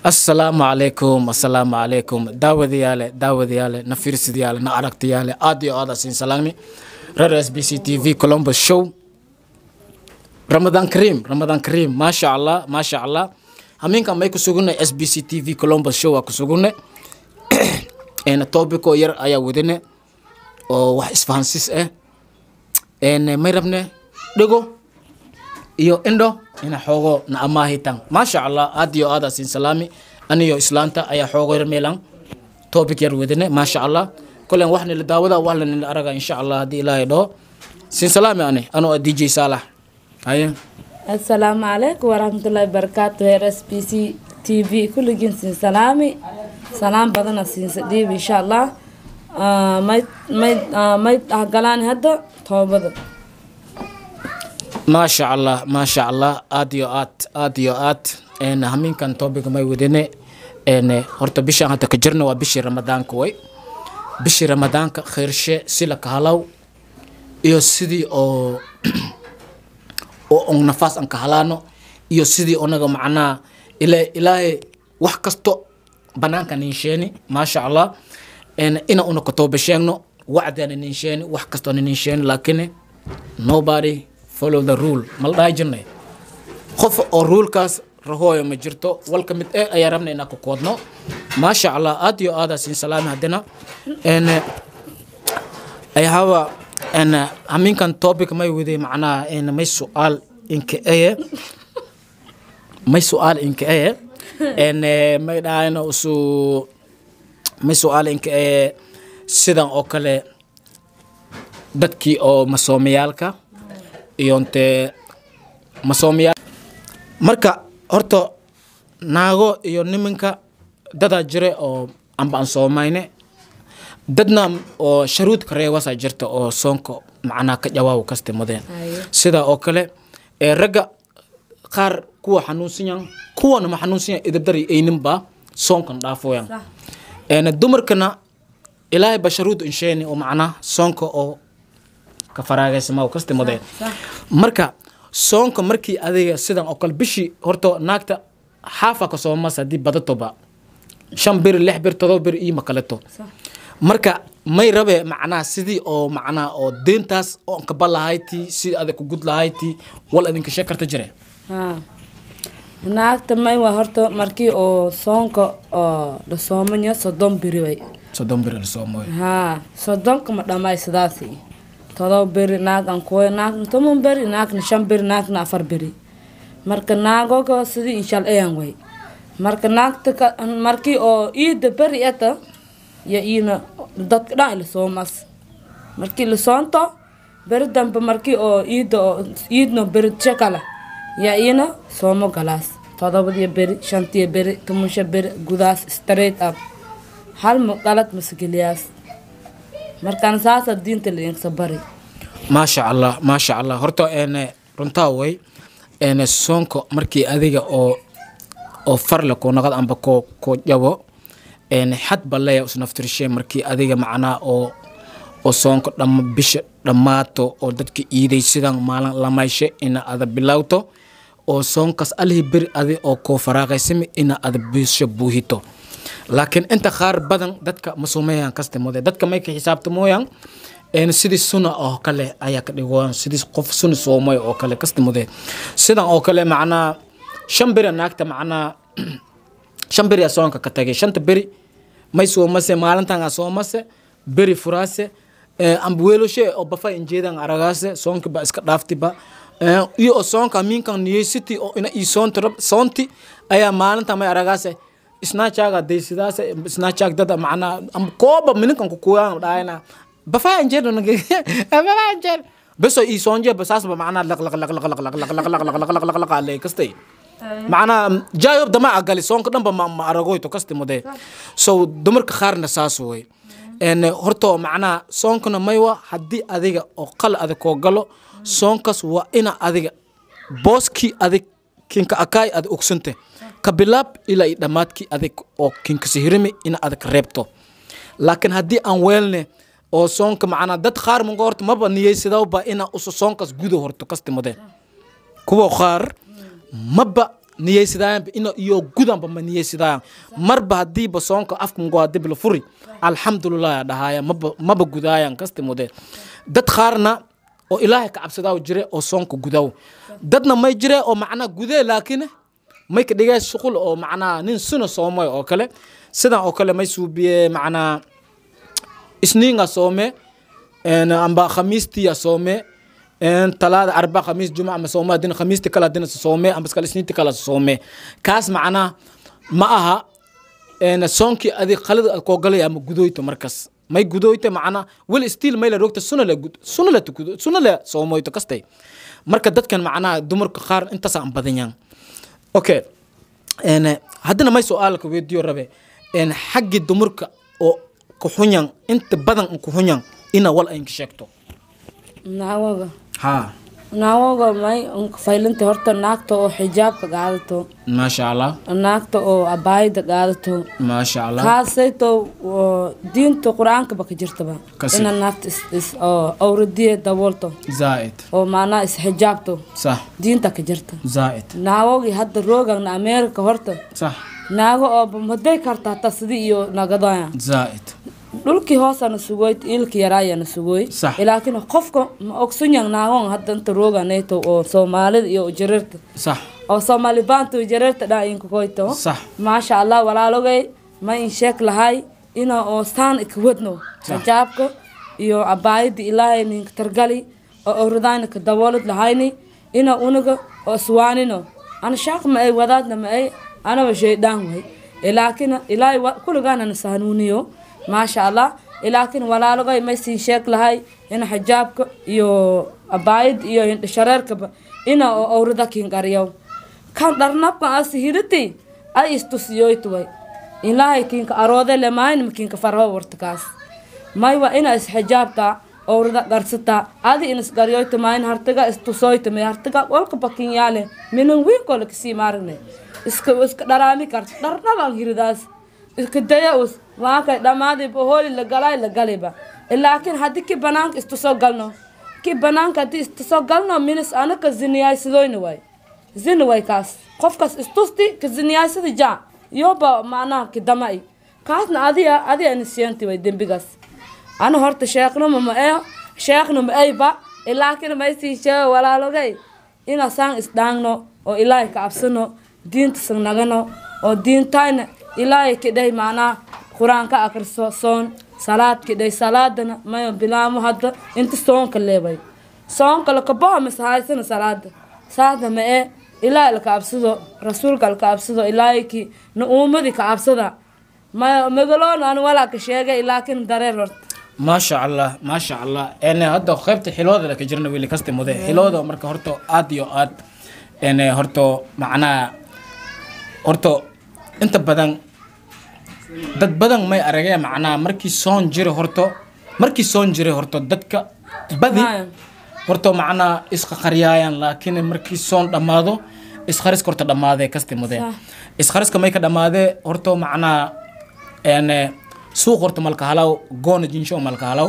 السلام عليكم داوديالي نفيرسيالي نعرقتيالي أديو هذا سين سلامي رر اس بي سي تي في كولومبوس شو رمضان كريم ما شاء الله همين كان مايكو سوغنا اس بي سي تي في كولومبوس شو اكو سوغنا ان توبيكو ير ايا ودنه او wax isfahansis en may rabne dhigo iyo indo ina xogo na amaahitan ma sha Allah adiyo ada sin salami aniyo islaanta ayaa xogo yar meelan topic yar wadane ma sha Allah kulan waxna la daawada wala la araga insha Allah hadii ilaahay dho sin salami ano DJ Salah haye السلام عليكم ورحمة الله وبركاته RSPC TV كل جنس سلامي سلام بدنا سنسديب إن شاء الله ما يتقلان هذا توبة ما شاء الله أديوات إن همين كان توبك ما يودينه إن هرت بيشان هذا كجرنا وبيش رمضان كوي بيش رمضان كخير شيء سلك هلاو يسدي أو on nafas an kahalano iyo sidii onaga macnaa ilaahay wax kasto banaanka ninsheni ma sha Allah ina una katoba sheegno wacdana ninsheni wax kasto ninsheni laakiin nobody follow the rule mal daajinay qof oo rule kaas rahooyo ma jirto walka mid ay rabna ina ku koodno ma sha Allah adiyo aada sin salaam hadana ay hawa أنا أمين كان topic ما يودي معناه إن ما سؤال إنك إيه إن ما يدعينا ما سؤال إنك إيه سيدان أكله دتكي أو مسوميالك يونت مسوميال مركا هرتو ناغو يونيمنكا دادا جري أو أمبان سوماينه dadna oo sharuud kare wasa jirta oo soonko macna ka jawaab kaste modeen sida oo kale raga qaar kuwa xanuunsan kuwana ma xanuunsan idabdari aynimba soonkan dhaafooyan dumarkana ilaahay basharuud insheeni oo macna soonko oo ka faraagaysama oo kaste modeen marka soonko markii adiga sidan oo kale bishi horto naagta xaafa ka soo masa dib badatoba 5 bir 6 bir 7 bir iyo makaleto marka may rabe macnaa sidii oo macnaa oo deentaas oo ka balahayti sidii aad ku gud lahayti wal adinka sheekarta jire naagta may waa horto markii oo soonka oo la soomayo 30 biri way 30 biri la soomayo soddonka ma dhamay sidaasi 7 biri naag aan kooy naag 10 biri naag 5 biri naag 4 biri marka naagogo sidii insha Allah way marka naagta markii oo iida biri eta ya ina dad dhaan la soomas markii la soonto berdamba markii oo iidno berid shakala ya ina soomo galaas todobadiya beri shantiya beri tumusha beri gudaas straight up hal maqalad masgaliyaas markaan saasa diinta la inka bari ma sha Allah horto runtaa way soonko markii adiga oo farla ko naqad amba ko jabo حد بالله وسنفتر شيء مركي أديك معنا أو صانك لما بيش لماتو أو دتك إيدي سيدان مالن لما يشيء إن هذا بلاوتو أو صانكس أليه بير أدي أو كفراغ يسمي إن هذا بيش بوهيتو لكن أنت خار بدن دتك مسوميان كاستمودة دتك ما يك حساب تمويان إن سيدي سنة أو كله أياك ديوان سيدي قف سنة سومي أو كله كاستمودة سيدان أو كله معنا شمبر ناكت معنا شمبر يا صانك كتاجي شنت بري may soo mase maalintan soo mase beri furaase ambuelo she oo bafa injeedan aragaase soonka ba iska dhaaftiba iyo soonka minkan niyesiti oo ina i soonti ayaa maalintan may aragaase snatchaga deysidaase snatchag dada macna am kooba minkan ku kuwaan dhaayna bafa injeedan bafa injeed بس يسونجي بس أصلا معنا لق لق لق لق لق لق لق لق لق لق لق لق لق عليه كستي معنا جايب دم أقل سون كده ما أرجوي تكستي مده سو دمر كخارنا ساسوي إن هرتو معنا سون كنا مايوا حدي أذيك أقل أذيك وقلو سون كس وإنا أذيك بوسكي أذيك كينك أكاي أذيك أكسنته كبلاب إلى دماتكي أذيك أو كينك سهرمي إنا أذيك ربطو لكن هدي أنوالني oo soonka macna dad qaar ma goorto ma baniyay sidaa ba ina u soonkas gudo horto kastimade kuwa qaar ma ba niyeysadaan ino iyo gudanba ma niyeysadaan marba hadii ba soonka afkan go dib la furi alxamdulillah dhahaaya maba gudaayan kasta mudee dad qaarna oo ilaahay ka cabsadaa jire oo soonka gudaw dadna may jire oo macna gudee laakiin may ka dhigay shaqul oo macna nin suna soomay oo kale sidan oo kale may suubiye macna isniinga soome amba khamiistiya soome talaada arba khamiis jumaa ma sooma din khamiisti kala din soome amba kala isniinti kala soome kaas macna ma aha soonki adi qalad ko galay ama gudooyto markas may gudooyto macna wal stiil may la rogta sunna la soomoyto kastay marka dadkan macna dumarka qaar inta saan badanyan okay haddana may su'aalka weydiyo rabe xaggi dumarka oo ku xunyan inta badan ku xunyan ina wal ay sheegto naawaga ha naawaga may faylanta horta naagta oo xijaabka qaadato ma sha Allah naagta oo abaayda qaadato ma sha Allah kaasayto diinta quraanka baka jirtaba ina naagta oo awradiye daboolto zaid oo maana is xijaabto صح diinta ka jirta zaid naawagi hadda roogana America horta صح naago oo maday karta tasdi iyo nagadaya zaid dhulkii hoosana sugoyd ilki yaraayana sugoy laakiin qofka ma ogsunyan naagon hadda inta rooganeeto oo Soomaalida iyo jareerta صح oo Soomaali baantu jareerta dhaayeen ku koyto صح ma sha Allah walaalogay ma in sheek lahay ina oo staan ikwadno xijaabka iyo abaayada ilaahay nin targali oo awradayna ka daboolad lahayni ina unaga oo suwaanino ana shaaq ma ay wadaadna ma ay ana wa sheedaan way laakiin ilaahay kulligana nasaanuniyo ما شاء الله لكن ولا لغاي ما يصير شكل هاي هنا حجابك يو أبايد يو شرارك هنا أوردك ينقريو كان درناك أسهيرتي أي استوسيوي توي إن لا يكينك أراده لما إن مكينك فرها ورتكاس ما يوا إنا إس حجابك أوردك قرصتا هذه إنس قريوي تماين هرتكا استوسوي تماين هرتكا والك بكين يالي منو وين كلك سي مارني إسك درامي كارت درنا بانغيرداس كدايوس واقع دمادي بهول لغلاي لكن هادي كي بنانك استسوغلنو كي بنانك دي استسوغلنو مينس انا كزنياي سدوين واي زين كاس قفكاس استوستي كزنياي سدي جا يوبا معنا كدماي كاسنا ادي انسيانتي واي دمبيغاس انا هورت شيخنا ما اي با لكن ما يسي شيء ولا لغاي انا سان اسدانو او الهي كابسنو دينت سنغانو او دينتاين إلهي كده معنا قرآن كأكرسو صون صلاة كده صلاة ما بلامو هذا أنت صون كله باي صون كله كبار مسحاي سنة صلاة ما إيه إلهي لك أبصده رسول لك أبصده إلهي كي نؤمن ذيك أبصده ما مقولون أنا ولا كشيء لكن درير ما شاء الله ما شاء الله أنا هذا خيبت حلوة لك جرنا ويلي كست مده حلوة مركه هرتو آديو آد أنا هرتو معنا هرتو inta badan dad badan may aragay macna markii soon jiro horto dadka badi horto macna isqa qariyayaan laakiin markii soon dhamaado isqaris korta dhamaade kasti mudee isqariska may ka dhamaade horto macna suuq horto malka halaw goona jinsho malka halaw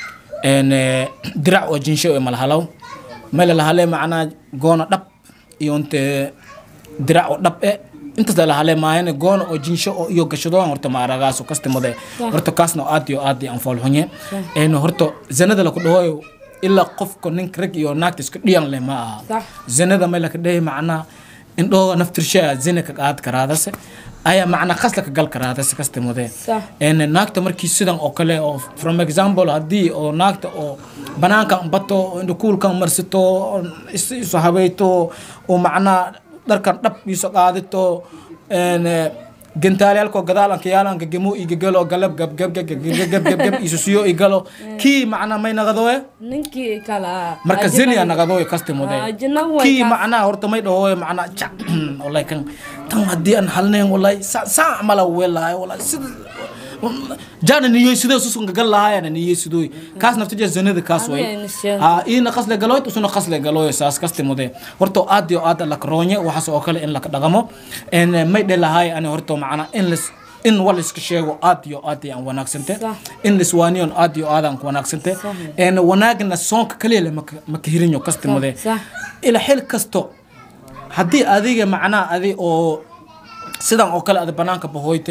dirac oo jinsho mal halaw meel la halay macna goona dhab iyo inta dirac oo dhab inta la halay maayna goon oo jinsho oo iyo gashado horta ma aragaaso kastamade horta kaasna aad aan fool xunye horta zanada la ku dhawayo illa qofko nin rag iyo naagta isku dhiyan leh ma aha zanada ma la ka dhahay macna indho naftirsha zina ka qaad karaadase aya macna qasla ka gal karaadase kastamade naagta markii sidan oo kale oo from example hadii oo naagta oo banaanka bato indho kuulkan marsito isu habayto oo macna darkan dhab iso qaadito gentaaliyalko gadaalanka yaalanka gemo igalo galab gab isu siyo igalo ki macna may naqadoe ninkii kala marka ziniya naqadoe kastamode ki macna horta may dhahoy macna wallahi kan tan hadii aan halneen wallahi sa amala wallahi wallahi جانا نيسيدو سوسن قال لها أنا نيسيدو كاس نفتجي زنده كاس وين إيه قصله قالوي تسون قصله قالوي ساس كاستي مودي هرتو آديو آد لك رونية وحاسو أكل إن لك دعمو إن ما يدل هاي أنا هرتو معنا إن والس كشيء آديو أن وناكسنته إن لسوانيون آديو أن وناكسنته إن وناقنا سونك كليل مكهرينيو كاستي مودي إلى حيل كاستو haddii adiga macnaha adi oo sidan oo kale ada banaanka bahoyte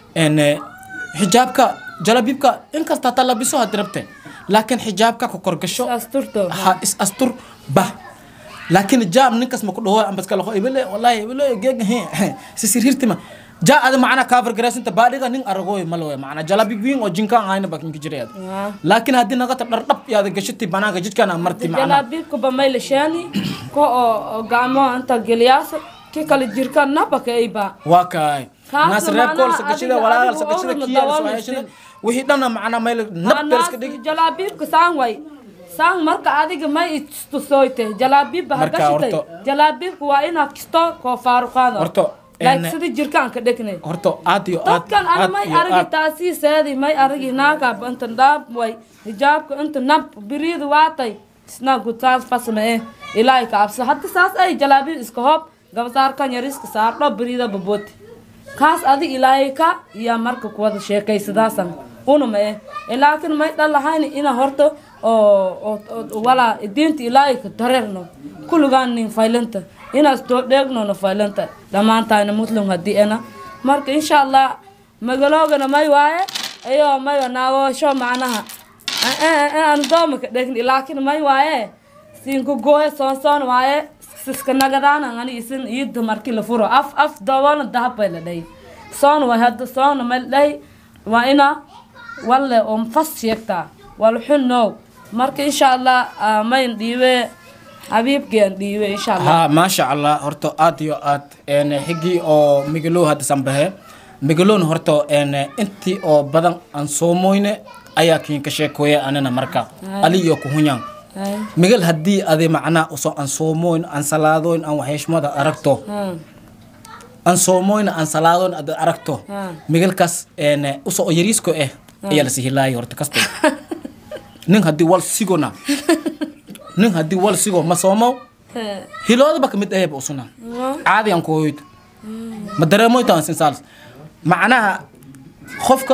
xijaabka jalabiibka inkasta hataa labiso had rabte laakiin xijaabka ku korgasho ha is astur bah laakiin jaam ninkas ma ku dhawo amba iska laho ibile wallahi ibile geeg sisirhirtima jaa ada macna cover garaasinta baadhiga nin aragooy malooy macna jalabiib wiin oo jinkaan ayna bakin jireed laakiin haddii naga tar dhab yaada gashati banaanka jidkana marti macna jalabiibka ba maylashani ko oo gaamo anta geliyaas ki kala jirka nabaka ayba waa kaay naas reeb kool sagashida walaal sagashida kiyal soo wixii dhana macna mayl nabtar iska dhigi jalabiibka saan way saan marka adiga may istusoyte jalabiib ba gashitay jalabiibku waa inaad kisto ko faaruqaado horto like sida jirkaan ka dhignay horto aad iyo aad dadkan ana may aragi taasi saadi may aragi naaga inta daab way hijaabka inta nab biriid waatay isna gutaas fasme ilaahay ka absa hadda saas ay jalabiib iska hoob gabsaar kan yariska saardo biriida babot kaas adig ilaahay ka iyo marka ku wada sheekaysadaasan una ma laakiin may dhalahayn ina horto oo wala diinta ilaahay ka dareerno kullugaan nin faylanta inaas doo dheegno na faylanta dhamaantaayna muslim haddii ana marka insha allah magaloogana may waaye ayo may naago sho macnaha aan dooma ka dheegni laakiin may waaye siinka gooye soon waaye iska nagadaan ani isin iida markii la furo af dawana dahab bay la dhahay soon way hadda soon ma dhahay waa ina walla oo fas sheegtaa wal xunno marka insha allah mayn dhiibe حبيبكي ديوي ان شاء الله ها ما شاء الله هرتو اد يو اد ان حقي او ميغلو هاد سامبه ميغلون هرتو ان انتي او بدن ان سوموينه ايا كين كشيكويه اننا marka ali yo ku hunyan ميغل hadii ade macna uso an soomoyn an salaadoyn an waxeeshmada aragto an soomoyn an salaadoyn ad aragto migel kas en uso yariisko ayaa la sihilaay horta kasto nin hadii wal sigona nin hadii wal sigo ma soomo hilooda ba kamid ayb usuna caadi aan ku hoyd ma dareemoy taan sinsaal macnaha qofka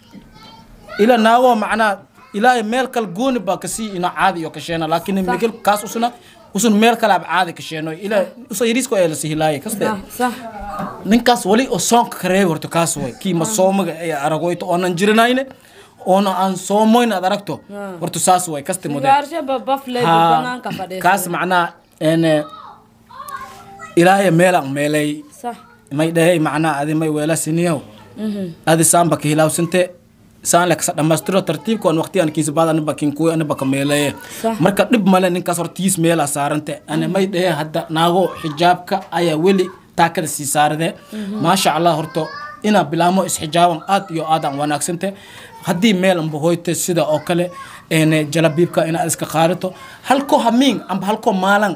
ila naago macnaha ilaahay meel kal gooni ba kasi ina caadi iyo ka sheena laakiin migel kaas usun meel kala caadi ka sheeno ila uso yariisko ay la sihilaay kaste صح ninkaas wali oo soonka kareey horta kaas way ki ma soomaga ay aragoyto oonan jirinayne ona aan soomoyn ad aragto horta saas way kaste model gaarsha bafle banaanka fadhiyo kaas macna en ilaahay meelan meelay صح may dhahay macna adi may weela siniyo adi samba ka hilawsante saan lek dhamaystiro tartiib koon waqti aan kiis baad anba kin ku anba ka meelay marka dib male ninkaas hortiis meel saarante ana may dhahay hadda naago xijaabka ayaa weli taakada si saarade ma sha Allah horto ina bilaamo is xijaaban aad iyo aadan wanaagsante hadii meel aan bahoyte sida oo kale en jalabiibka ina iska qaarato halko hamiin amba halko maalan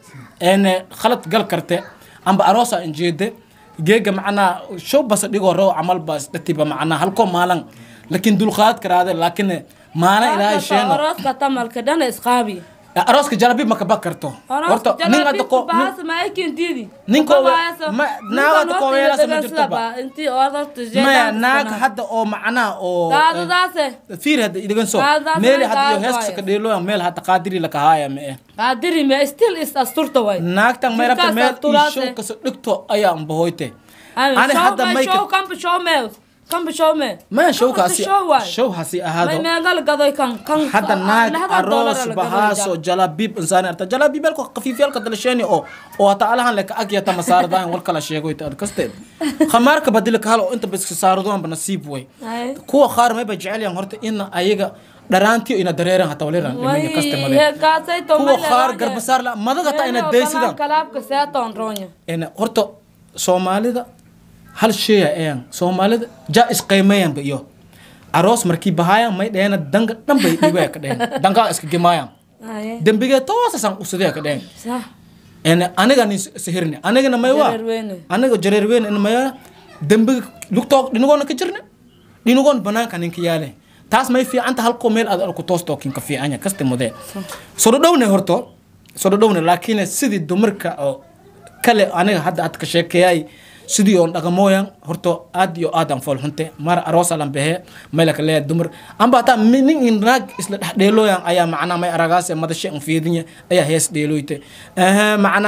en khalad gal karte amba aroosa injeede geega macna show bas dhigo roo amal bas datiba macna halko maalan لكن دول خاد كراده لكن ما أنا إلهي شيء أروس كتمل كدنا إسقابي أروس كجلبي ما كبكرته ورطة نينغا تكو بس ما يمكن تيجي نينكو ما ناقة تكو ويلا سمجت تبا أنتي أردت تجي ما ناق حد أو معنا أو داسة فير هذا إذا كنسو ميل هذا يهس كديلو ميل هذا قادري لك هاي ما قادري ما still is أسطورته واي ناق تان ما يربط ميل يشوف كسرتو أيام بهويته أنا هذا ما يشوف كم بشوف ميل كم بشومه ما شو كاسي شو هسي هذا ما قال قضاي كان هذا ناق أروس بهاسو جلابيب إنسان أرتا جلابيب لكو خفيف يلك دلشاني أو تعالى لك أجي تمسار داين والكلا شيء قوي تأكستد خمارك بدلك هلا أنت بس ساردون بنصيب وي كوا خار ما بيجعل يوم هرت إن أيجا درانتيو إن دريران هتوليران لمن كاستم عليه كوا خار قرب صار لا ما ذا قطع إن ديسي ده كلام كسياتون رونيا إن هرتو سومالي ده هل شيء إيه سومالي جا إسقيمين بيو أروس مركي بهايا ما يدينا دنگ نبي بيوه كده دنگا إسك جمايا دمبيجة توه سان أسديا كده صح إن أنا غني سهرني أنا غنا ما يوا أنا جريروين إن ما يوا دمبيج لوكتو دينوغون كجرنا دينوغون بنا كانين كياله تاس ما في أنت هالكو ميل أدر كتوس توكين كفي أنيا كاستم ده صدقوني هرتو صدقوني لكن سيد دمركا أو كله أنا هذا أتكشكياي sidii on dhaqamoyan horto aad iyo aadan fool hunte mar aroos alan behe meelka leed dumar amba ta nin inrag isla dheeloyan ayaa macna may aragaas madashay aan fiidinya ayaa hees dheeloyte macna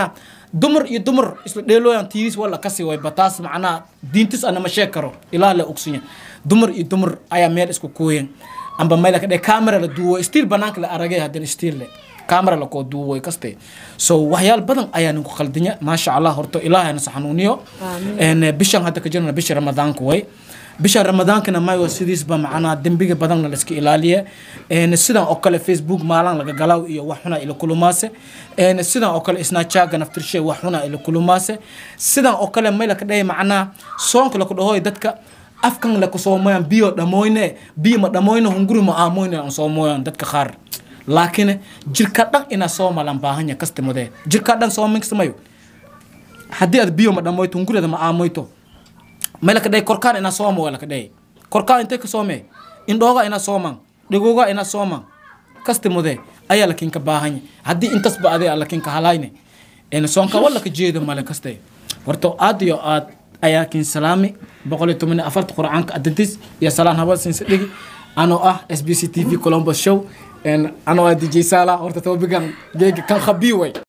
dumar iyo dumar isla dheelooyan tiis wala kasi way bataas macnaa diintis ana ma sheekaro ilaa la ogsinya dumar iyo dumar ayaa meel isku kooyeen amba meel ka dhig camera la duubo still banaanka la aragay hadana still le camera la ko duubo kaste so waxyaal badan ayaa ninku qaldinya ma sha Allah horto ilaahay na saxanuuniyo bishan hadda ka jirna bisha ramadaanku way bisha ramadaanka ma yoo sidiis ba macnaa dambiga badan la iska ilaaliye sidan oo kale Facebook maalan laga galaaw iyo wax xuna ila kulumaase sidan oo kale Snapchat naftirshay wax xuna ila kulumaase sidan oo kale meel ka dhay macnaa soonka la ku dhahoy dadka afkan la ku soomayaan biyo dhamoyne biyo ma dhamoyne hunguri ma aamoyne aan soomoyaan dadka qaar laakiin jirka dhan ina soomalan baahanya kastamade jirka dhan soomin samayo hadii aad biyo ma dhamoyto hungurida ma aamoyto meel ka dhay korkaan ina soomo wala ka dhay korkaan intee ka soomay indhooga ina sooman dhigooga ina sooman kastamade ayaa laakiin ka baahanya hadii intaas ba aday laakiin ka halayne soonka wala ka jeedo mala kastay horto aad iyo aad ayaa kin salaami 184 quraanka adantis ya salaan hawal sin sadigi ano SBC TV Columbus show and ano DJ Sala horta tobigan geega kan khabiway